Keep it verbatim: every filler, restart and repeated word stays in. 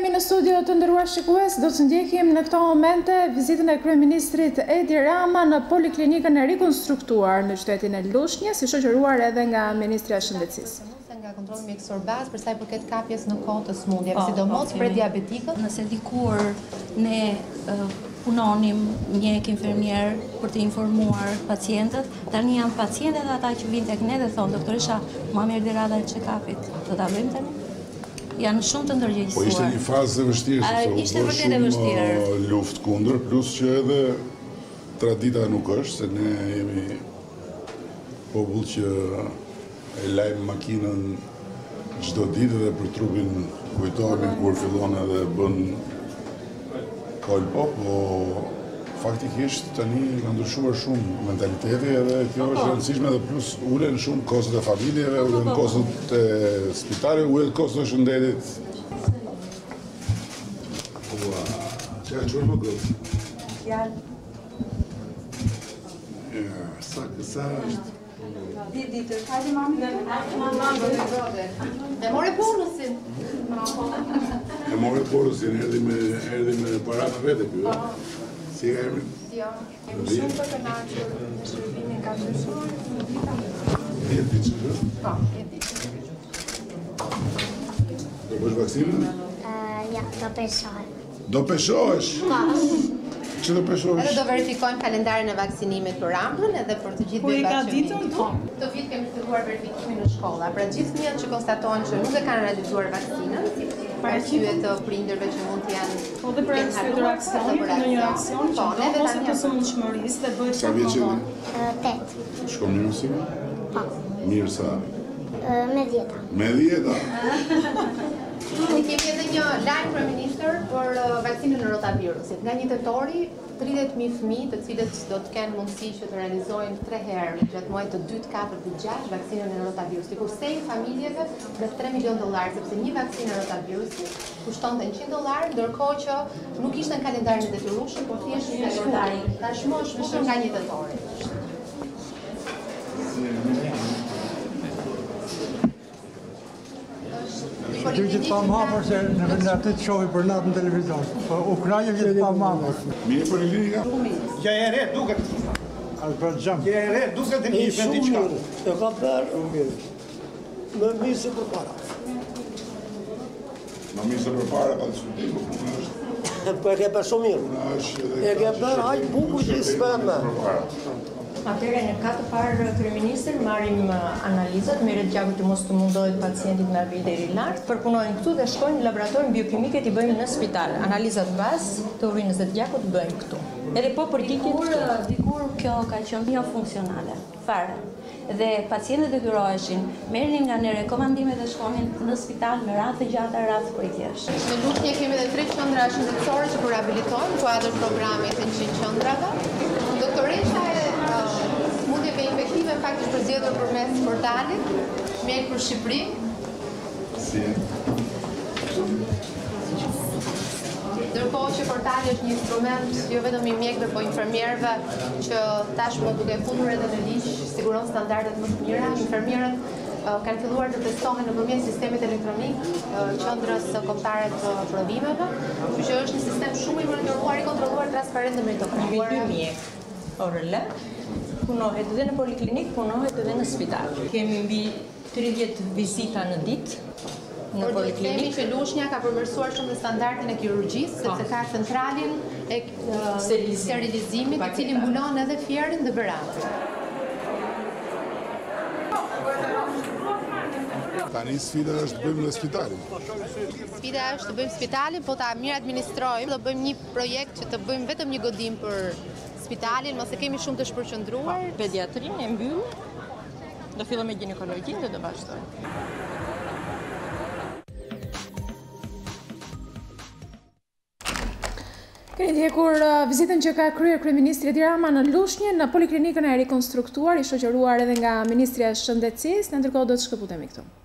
Rikthehemi në studio të nderuar shikues, do të ndjekim në këto momente vizitën e kryeministrit Edi Rama në poliklinikën e rikonstruktuar në qytetin e Lushnjës, si shoqëruar edhe nga Ministria e Shëndetësisë. Nga kontrolli mjekësor bazë për sa i përket kapjes në kohë të smundjeve, sidomos për diabetikët. Nëse dikur ne punonim mjek infermier për të informuar pacientët, tani janë pacientët ata që vinë tek ne dhe thonë, doktoresha, ma mirë dhe rada e check-upit, do ta bëjmë tani? Janë shumë të ndërgjegjësuar. Po ishte një fazë e vështirë, ishte vërtet e vështirë. Luftë kundër, plus që edhe tradita nuk është, se ne jemi popull që e lajmë makinën çdo ditë dhe për trupin kujtohemi kur fillon edhe bën kolpo, po faktikisht tani ka ndryshuar shumë mentaliteti edhe kjo është e rëndësishme dhe plus ulen shumë kostot e familjeve, ulen kostot e spitalit, ulen kostot e shëndetit. Ua, që ka qërë më gëtë? Fjallë. Ja, sa kësa është? Di ditë, hajde mami. E more bonusin. E more bonusin, erdi me para me vete kjo. Si e emrin? Jo. Kemi shumë të kënaqur, shërbimin ka ndryshuar në dita. Një ditë që është? Po, një ditë. Do bësh vaksinën? Ja, do peshohem. Do peshohesh? Po. Që do peshohesh? Edhe do verifikojmë kalendarin e vaksinimit për ambrën edhe për të gjithë bebat që vinë. Këtë vit kemi filluar verifikimin në shkolla. Pra gjithë fëmijët që konstatojnë që nuk e kanë realizuar vaksinën, për arsye të prindërve që mund të janë Po dhe për arsye të reaksionit, në një reaksion që do ose të sëmundshmërisë dhe bëhet Sa vjeç je? Tet. Shkon në mësim? Po. Mirë sa? Me dhjeta. Me dhjeta? Ne kemi edhe një lajm kryeministër për vaksinën e rotavirusit. Nga një tetori, tridhjetë mijë fëmijë, të cilët do të kenë mundësi që të realizojnë tre herë gjatë muajit të dytë, katërt dhe gjashtë vaksinën e rotavirusit. Kurse familjeve me tre milion dollar, sepse një vaksinë e rotavirusit kushtonte njëqind dollar, ndërkohë që nuk ishte në kalendarin e detyrueshëm, por thjesht në kalendarin. Tashmë është shfutur nga një tetori. Ty që të pa mapër se në vend aty të shohi për natë në televizor. Po u knajëm që të pa mapër. Mirë për klinika? Ja e re, duket. Alë për gjëmë. Ja e re, duket e një vendi qka. E ka bërë mirë. Më mirë se për para. Më mirë se për para, pa të shkutimu. Po e ke bërë shumë mirë. E ke bërë hajtë bukur që i s'përme. Atëherë në katë parë kryeministër marrim analizat, merret gjaku që mos të mundohet pacientit me arrit deri lart, përpunojnë këtu dhe shkojnë në laboratorin biokimike t'i bëjmë në spital. Analizat bazë të urinës dhe të gjakut bëjmë këtu. Edhe po përgjigjet Dikur, dikur kjo ka qenë jo funksionale, fare. Dhe pacientët detyroheshin, merrnin nga ne rekomandimet dhe shkonin në spital me radhë të gjata, radhë pritjesh. Në Lushnjë kemi edhe tre qendra shëndetësore që po rihabilitojnë kuadër programit të njëqind qendrave. Doktoresha e smundjeve infektive në fakt është përzgjedhur përmes portalit Mjek për Shqipëri. Si e? Ndërkohë që portali është një instrument jo vetëm i mjekëve, po infermierëve që tashmë duke futur edhe në ligj siguron standardet më të mira. Infermierët kanë filluar të testohen nëpërmjet sistemit elektronik qendrës kombëtare të provimeve, kështu që është një sistem shumë i monitoruar, i kontrolluar, transparent dhe meritokratik. dy mjek O R L punohet edhe në poliklinik, punohet edhe në spital. Kemi mbi tridhjetë vizita në ditë në Por poliklinik. themi që Lushnja ka përmirësuar shumë standardin e kirurgjisë, sepse ka centralin e sterilizimit, i cili mbulon edhe fjerin dhe berantin. Tani sfida është të bëjmë në spitalin. Sfida është të bëjmë spitalin, po ta mirë administrojmë, do bëjmë një projekt që të bëjmë vetëm një godim për spitalin, mos e kemi shumë të shpërqendruar. Pediatrinë e mbyllë, do fillojmë me ginekologjinë dhe do vazhdojmë. Keni ndjekur vizitën që ka kryer kryeministri Edi Rama në Lushnjë në poliklinikën e rikonstruktuar, i shoqëruar edhe nga Ministria e Shëndetësisë. Në ndërkohë do të shkëputemi këtu.